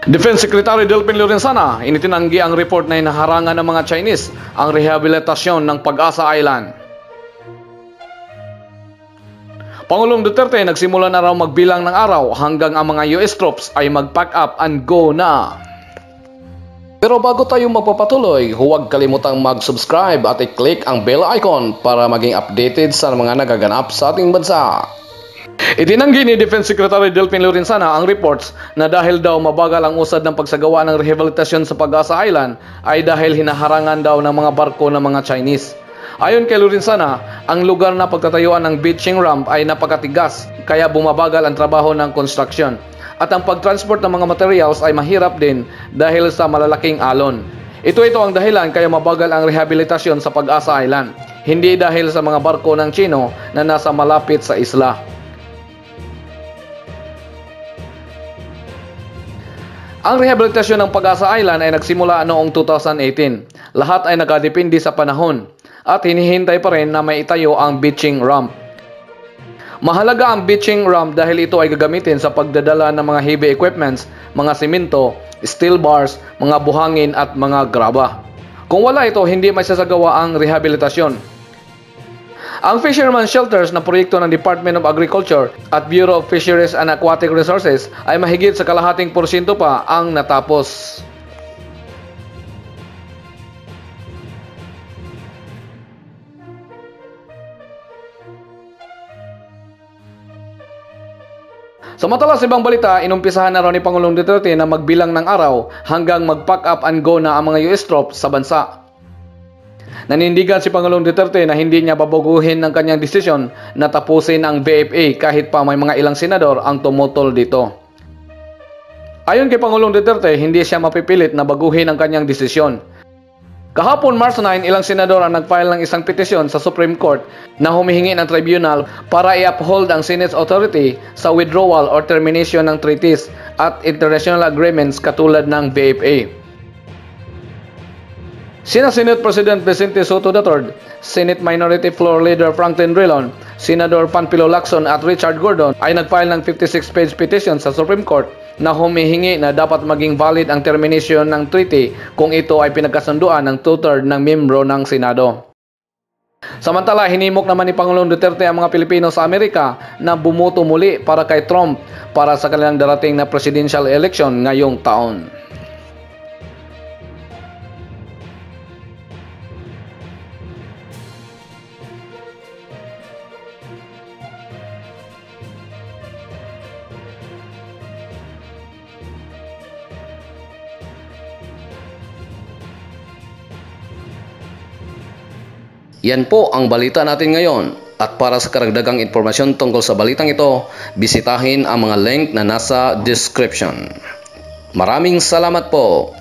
Defense Secretary Delpin Lorenzana initinanggi ang report na hinaharangan ng mga Chinese ang rehabilitasyon ng Pag-asa Island. Pangulong Duterte nagsimula na raw magbilang ng araw hanggang ang mga US troops ay mag-pack up and go na. Pero bago tayo magpapatuloy, huwag kalimutang mag-subscribe at i-click ang bell icon para maging updated sa mga nagaganap sa ating bansa. Itinanggi ni Defense Secretary Delpin Lorenzana ang reports na dahil daw mabagal ang usad ng pagsagawa ng rehabilitasyon sa Pag-asa Island ay dahil hinaharangan daw ng mga barko ng mga Chinese. Ayon kay Lorenzana, ang lugar na pagtatayuan ng beaching ramp ay napakatigas kaya bumabagal ang trabaho ng construction. At ang pagtransport ng mga materials ay mahirap din dahil sa malalaking alon. Ito ang dahilan kaya mabagal ang rehabilitasyon sa Pag-asa Island, hindi dahil sa mga barko ng Chino na nasa malapit sa isla. Ang rehabilitasyon ng Pag-asa Island ay nagsimula noong 2018. Lahat ay nakadepende sa panahon at hinihintay pa rin na may itayo ang beaching ramp. Mahalaga ang beaching ramp dahil ito ay gagamitin sa pagdadala ng mga heavy equipments, mga simento, steel bars, mga buhangin at mga graba. Kung wala ito, hindi may sasagawa ang rehabilitasyon. Ang Fisherman Shelters na proyekto ng Department of Agriculture at Bureau of Fisheries and Aquatic Resources ay mahigit sa kalahating porsyento pa ang natapos. Samantala sa ibang balita, inumpisahan na raw ni Pangulong Duterte na magbilang ng araw hanggang mag-pack up and go na ang mga US troops sa bansa. Nanindigan si Pangulong Duterte na hindi niya babaguhin ng kanyang desisyon na tapusin ang VFA kahit pa may mga ilang senador ang tumutol dito. Ayon kay Pangulong Duterte, hindi siya mapipilit na baguhin ang kanyang desisyon. Kahapon March 9, ilang senador ang nag-file ng isang petisyon sa Supreme Court na humihingi ng tribunal para i-uphold ang Senate's authority sa withdrawal or termination ng treaties at international agreements katulad ng VFA. Sina Senate President Vicente Soto III, Senate Minority Floor Leader Franklin Drilon, Senador Panfilo Lacson at Richard Gordon ay nag-file ng 56-page petition sa Supreme Court na humihingi na dapat maging valid ang termination ng treaty kung ito ay pinagkasunduan ng 2/3 ng miyembro ng Senado. Samantala, hinimok naman ni Pangulong Duterte ang mga Pilipino sa Amerika na bumuto muli para kay Trump para sa kanilang darating na presidential election ngayong taon. Yan po ang balita natin ngayon. At para sa karagdagang impormasyon tungkol sa balitang ito, bisitahin ang mga link na nasa description. Maraming salamat po.